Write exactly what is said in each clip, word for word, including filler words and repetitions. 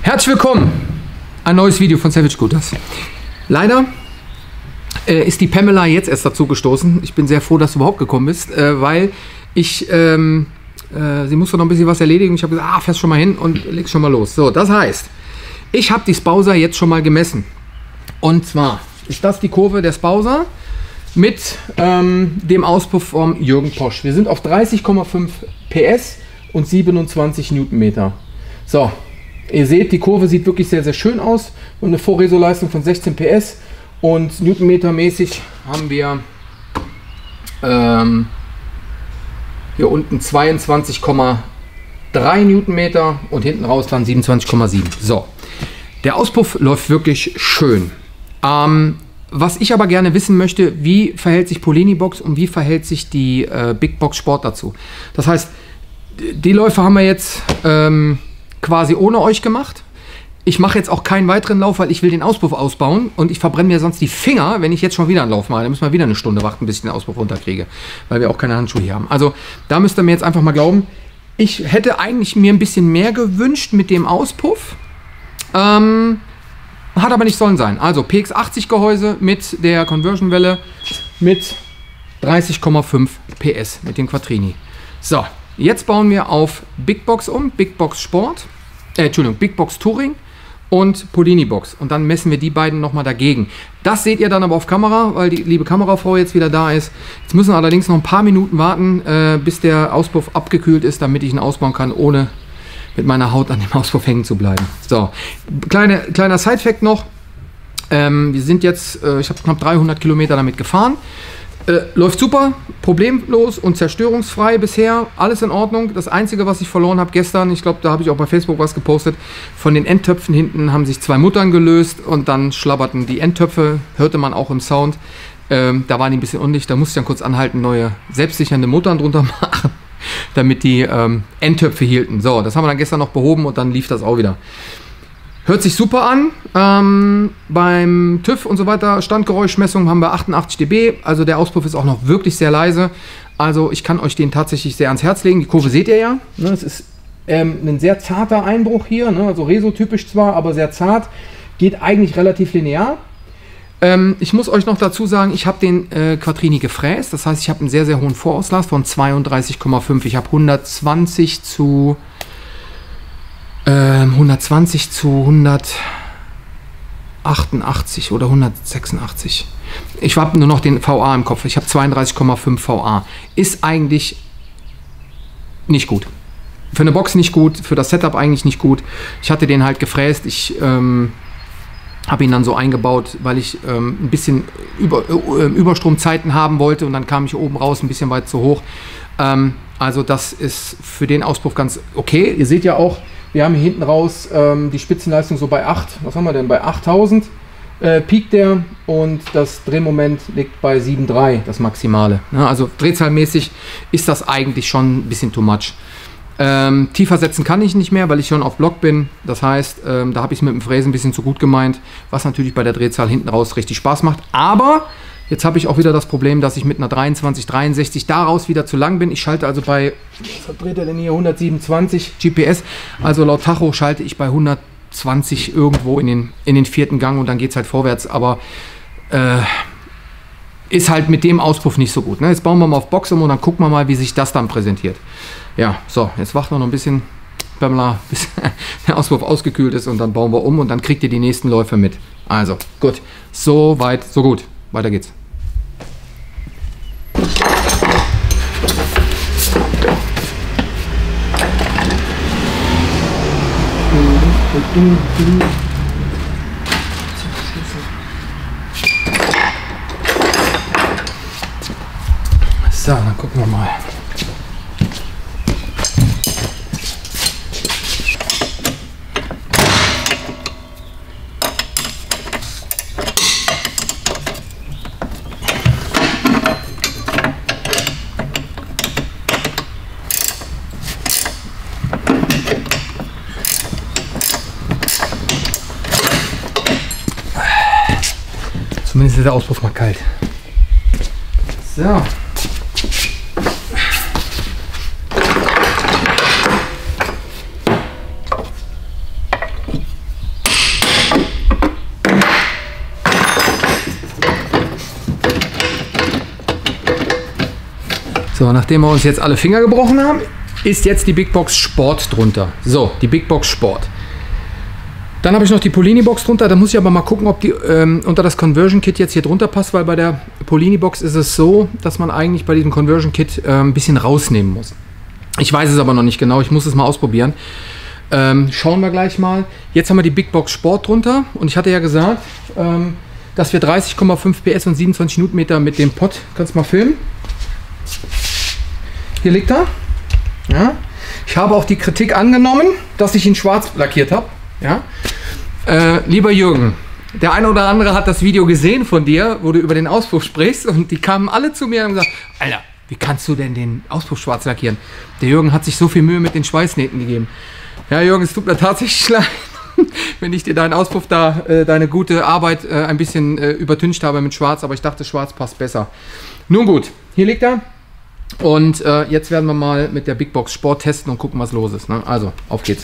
Herzlich willkommen! Ein neues Video von Savage Scooters. Leider äh, ist die Pamela jetzt erst dazu gestoßen. Ich bin sehr froh, dass du überhaupt gekommen bist, äh, weil ich, ähm, äh, sie musste noch ein bisschen was erledigen. Ich habe gesagt, ah, fährst schon mal hin und legst schon mal los. So, das heißt, ich habe die Spouser jetzt schon mal gemessen. Und zwar ist das die Kurve der Spouser mit ähm, dem Auspuff vom Jürgen Posch. Wir sind auf dreißig Komma fünf P S und siebenundzwanzig Newtonmeter. So, ihr seht, die Kurve sieht wirklich sehr, sehr schön aus und eine Vorresoleistung von sechzehn P S und Newtonmeter mäßig haben wir ähm, hier unten zweiundzwanzig Komma drei Newtonmeter und hinten raus dann siebenundzwanzig Komma sieben. So, der Auspuff läuft wirklich schön. Ähm, was ich aber gerne wissen möchte, wie verhält sich Polini Box und wie verhält sich die äh, Big Box Sport dazu? Das heißt, die Läufe haben wir jetzt ähm, quasi ohne euch gemacht. Ich mache jetzt auch keinen weiteren Lauf, weil ich will den Auspuff ausbauen und ich verbrenne mir sonst die Finger, wenn ich jetzt schon wieder einen Lauf mache. Dann müssen wir wieder eine Stunde warten, bis ich den Auspuff runterkriege, weil wir auch keine Handschuhe hier haben. Also da müsst ihr mir jetzt einfach mal glauben, ich hätte eigentlich mir ein bisschen mehr gewünscht mit dem Auspuff. Ähm, hat aber nicht sollen sein. Also P X achtzig Gehäuse mit der Conversion-Welle mit dreißig Komma fünf P S mit den Quattrini. So. Jetzt bauen wir auf Big Box um, Big Box Sport, äh, Entschuldigung, Big Box Touring und Polini Box. Und dann messen wir die beiden nochmal dagegen. Das seht ihr dann aber auf Kamera, weil die liebe Kamerafrau jetzt wieder da ist. Jetzt müssen wir allerdings noch ein paar Minuten warten, äh, bis der Auspuff abgekühlt ist, damit ich ihn ausbauen kann, ohne mit meiner Haut an dem Auspuff hängen zu bleiben. So, kleine, kleiner Side-Fact noch. Ähm, wir sind jetzt, äh, ich habe knapp dreihundert Kilometer damit gefahren. Äh, läuft super, problemlos und zerstörungsfrei bisher, alles in Ordnung. Das Einzige, was ich verloren habe gestern, ich glaube, da habe ich auch bei Facebook was gepostet, von den Endtöpfen hinten haben sich zwei Muttern gelöst und dann schlabberten die Endtöpfe, hörte man auch im Sound. Ähm, da waren die ein bisschen undicht, da musste ich dann kurz anhalten, neue selbstsichernde Muttern drunter machen, damit die ähm, Endtöpfe hielten. So, das haben wir dann gestern noch behoben und dann lief das auch wieder. Hört sich super an. Ähm, beim TÜV und so weiter, Standgeräuschmessung haben wir achtundachtzig Dezibel. Also der Auspuff ist auch noch wirklich sehr leise. Also ich kann euch den tatsächlich sehr ans Herz legen. Die Kurve seht ihr ja. Ne, es ist ähm, ein sehr zarter Einbruch hier. Ne, also Reso-typisch zwar, aber sehr zart. Geht eigentlich relativ linear. Ähm, ich muss euch noch dazu sagen, ich habe den äh, Quattrini gefräst. Das heißt, ich habe einen sehr, sehr hohen Vorauslass von zweiunddreißig Komma fünf. Ich habe hundertzwanzig zu... hundertzwanzig zu hundertachtundachtzig oder hundertsechsundachtzig. Ich habe nur noch den V A im Kopf. Ich habe zweiunddreißig Komma fünf V A. Ist eigentlich nicht gut. Für eine Box nicht gut, für das Setup eigentlich nicht gut. Ich hatte den halt gefräst. Ich ähm, habe ihn dann so eingebaut, weil ich ähm, ein bisschen über, äh, Überstromzeiten haben wollte und dann kam ich oben raus ein bisschen weit zu hoch. Ähm, also das ist für den Auspuff ganz okay. Ihr seht ja auch, wir haben hier hinten raus ähm, die Spitzenleistung so bei acht, was haben wir denn, bei achttausend äh, piekt der und das Drehmoment liegt bei sieben Komma drei, das Maximale. Ja, also drehzahlmäßig ist das eigentlich schon ein bisschen too much. Ähm, tiefer setzen kann ich nicht mehr, weil ich schon auf Block bin. Das heißt, ähm, da habe ich es mit dem Fräsen ein bisschen zu gut gemeint, was natürlich bei der Drehzahl hinten raus richtig Spaß macht. Aber jetzt habe ich auch wieder das Problem, dass ich mit einer dreiundzwanzig, dreiundsechzig daraus wieder zu lang bin. Ich schalte also bei, was dreht er denn hier, hundertsiebenundzwanzig G P S. Also laut Tacho schalte ich bei hundertzwanzig irgendwo in den, in den vierten Gang und dann geht es halt vorwärts. Aber äh, ist halt mit dem Auspuff nicht so gut. Ne? Jetzt bauen wir mal auf Box um und dann gucken wir mal, wie sich das dann präsentiert. Ja, so, jetzt warten wir noch ein bisschen, Pamela, bis der Auspuff ausgekühlt ist und dann bauen wir um und dann kriegt ihr die nächsten Läufe mit. Also, gut. So weit, so gut. Weiter geht's. So, dann gucken wir mal. Zumindest ist der Auspuff mal kalt. So. So, nachdem wir uns jetzt alle Finger gebrochen haben, ist jetzt die Big Box Sport drunter. So, die Big Box Sport. Dann habe ich noch die Polini Box drunter. Da muss ich aber mal gucken, ob die ähm, unter das Conversion Kit jetzt hier drunter passt, weil bei der Polini Box ist es so, dass man eigentlich bei diesem Conversion Kit äh, ein bisschen rausnehmen muss. Ich weiß es aber noch nicht genau. Ich muss es mal ausprobieren. Ähm, schauen wir gleich mal. Jetzt haben wir die Big Box Sport drunter und ich hatte ja gesagt, ähm, dass wir dreißig Komma fünf P S und siebenundzwanzig Newtonmeter mit dem Pod. Kannst du mal filmen? Hier liegt er. Ja. Ich habe auch die Kritik angenommen, dass ich ihn schwarz lackiert habe. Ja. Äh, lieber Jürgen, der eine oder andere hat das Video gesehen von dir, wo du über den Auspuff sprichst und die kamen alle zu mir und haben gesagt, Alter, wie kannst du denn den Auspuff schwarz lackieren? Der Jürgen hat sich so viel Mühe mit den Schweißnähten gegeben. Ja, Jürgen, es tut mir tatsächlich leid, wenn ich dir deinen Auspuff da, äh, deine gute Arbeit äh, ein bisschen äh, übertüncht habe mit schwarz, aber ich dachte, schwarz passt besser. Nun gut, hier liegt er. Und äh, jetzt werden wir mal mit der Big Box Sport testen und gucken, was los ist. Ne? Also, auf geht's.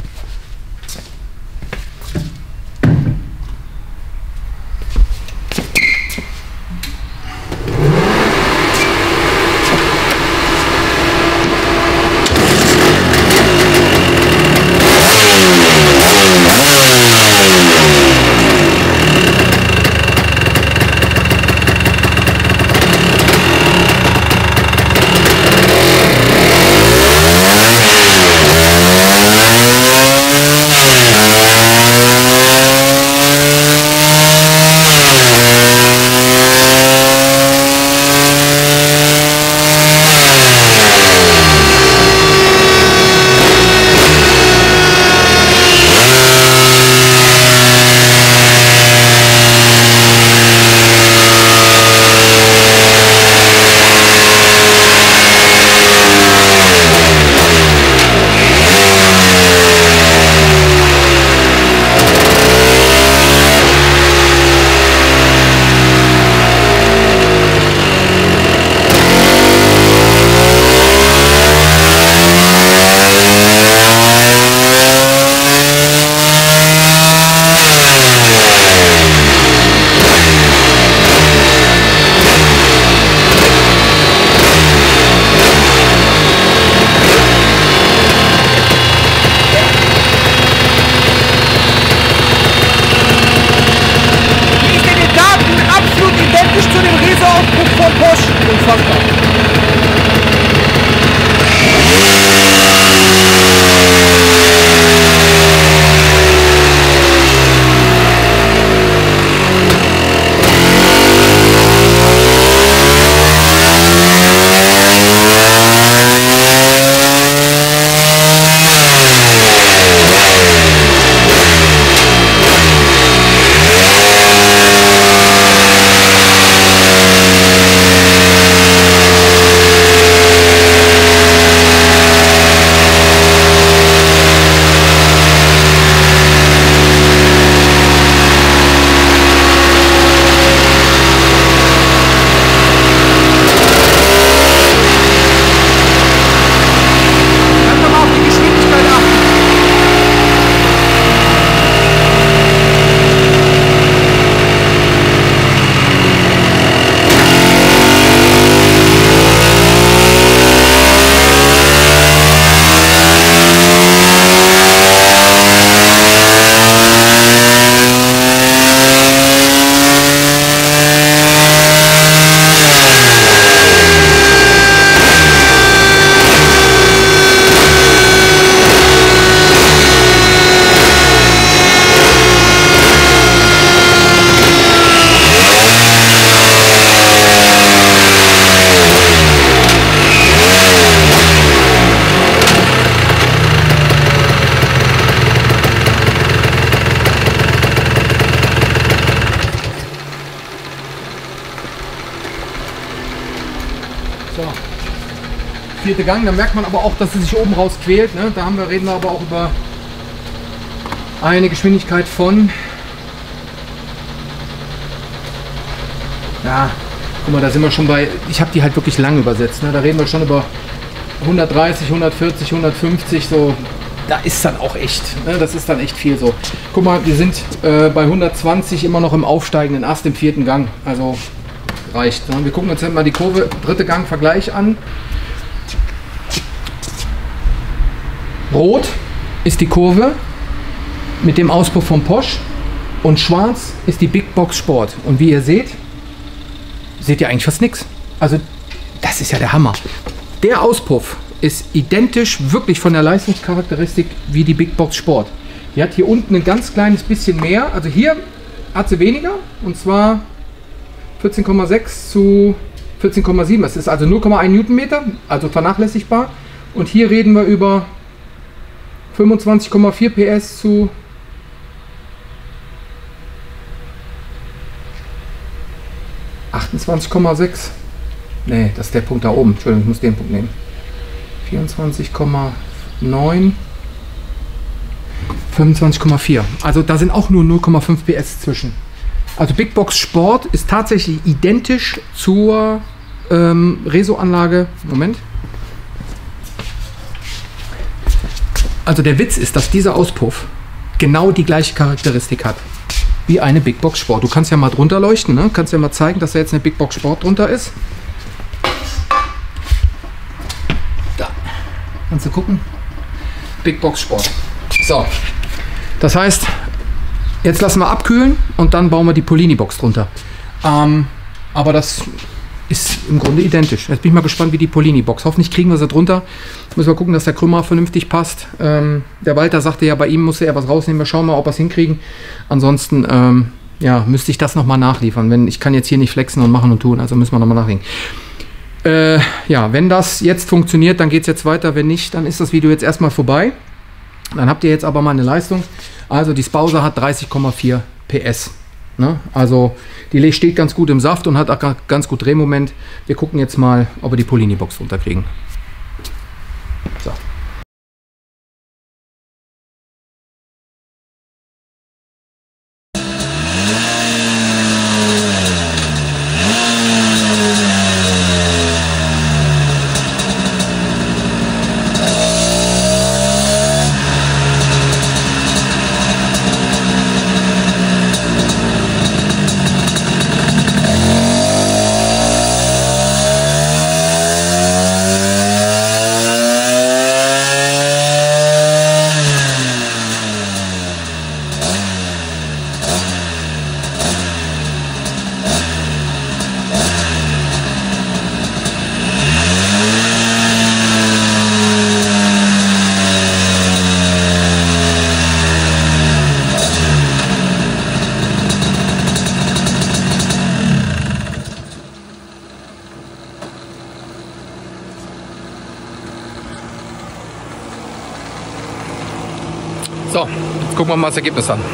So. Vierte Gang, da merkt man aber auch, dass sie sich oben raus quält. Ne? Da haben wir, reden wir aber auch über eine Geschwindigkeit von, ja, guck mal, da sind wir schon bei, ich habe die halt wirklich lang übersetzt. Ne? Da reden wir schon über hundertdreißig, hundertvierzig, hundertfünfzig, so. Da ist dann auch echt, ne? Das ist dann echt viel so. Guck mal, wir sind äh, bei hundertzwanzig immer noch im aufsteigenden Ast im vierten Gang. Also reicht. Wir gucken uns jetzt mal die Kurve, dritte Gang Vergleich an. Rot ist die Kurve mit dem Auspuff vom Porsche und schwarz ist die Big Box Sport. Und wie ihr seht, seht ihr eigentlich fast nichts. Also das ist ja der Hammer. Der Auspuff ist identisch wirklich von der Leistungscharakteristik wie die Big Box Sport. Die hat hier unten ein ganz kleines bisschen mehr. Also hier hat sie weniger und zwar vierzehn Komma sechs zu vierzehn Komma sieben. Das ist also null Komma eins Newtonmeter, also vernachlässigbar. Und hier reden wir über fünfundzwanzig Komma vier P S zu achtundzwanzig Komma sechs. Ne, das ist der Punkt da oben. Entschuldigung, ich muss den Punkt nehmen. vierundzwanzig Komma neun. fünfundzwanzig Komma vier. Also da sind auch nur null Komma fünf P S zwischen. Also Big Box Sport ist tatsächlich identisch zur ähm, Reso-Anlage. Moment. Also der Witz ist, dass dieser Auspuff genau die gleiche Charakteristik hat wie eine Big Box Sport. Du kannst ja mal drunter leuchten, ne? Kannst ja mal zeigen, dass da jetzt eine Big Box Sport drunter ist. Da. Kannst du gucken? Big Box Sport. So. Das heißt, jetzt lassen wir abkühlen und dann bauen wir die Polini-Box drunter. Ähm, aber das ist im Grunde identisch. Jetzt bin ich mal gespannt, wie die Polini-Box. Hoffentlich kriegen wir sie drunter. Müssen wir gucken, dass der Krümmer vernünftig passt. Ähm, der Walter sagte ja, bei ihm musste er was rausnehmen. Wir schauen mal, ob wir es hinkriegen. Ansonsten ähm, ja, müsste ich das nochmal nachliefern. Wenn, ich kann jetzt hier nicht flexen und machen und tun, also müssen wir nochmal nachlegen. Äh, ja, wenn das jetzt funktioniert, dann geht es jetzt weiter. Wenn nicht, dann ist das Video jetzt erstmal vorbei. Dann habt ihr jetzt aber mal eine Leistung. Also die Spauser hat dreißig Komma vier P S. Ne? Also die steht ganz gut im Saft und hat auch ganz gut Drehmoment. Wir gucken jetzt mal, ob wir die Polini-Box runterkriegen. So. So, jetzt gucken wir mal das Ergebnis an.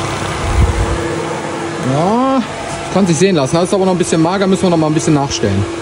Ja, kann sich sehen lassen. Das ist aber noch ein bisschen mager, müssen wir noch mal ein bisschen nachstellen.